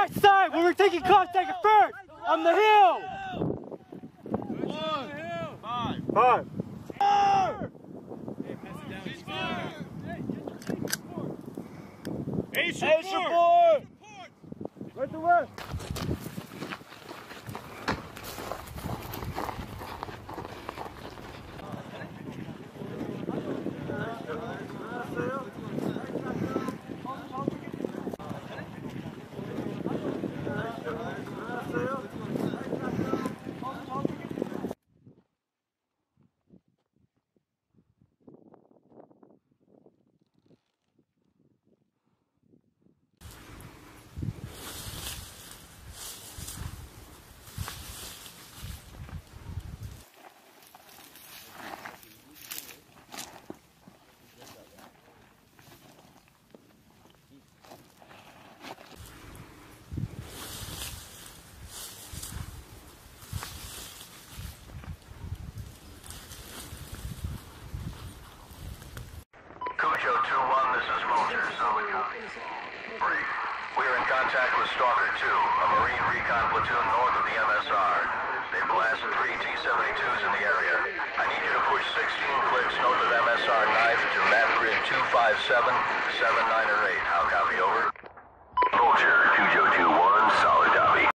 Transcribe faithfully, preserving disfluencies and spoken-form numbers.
that side where we're taking contact at first! On the hill! One. Five. Five. Four. Ace report! Right to west! two one, this is Vulture, Solid Copy. Brief. We are in contact with Stalker two, a Marine Recon platoon north of the M S R. They blasted three T seventy-twos in the area. I need you to push sixteen clicks north of M S R knife to map grid two five seven, seven nine or eight. How copy, over?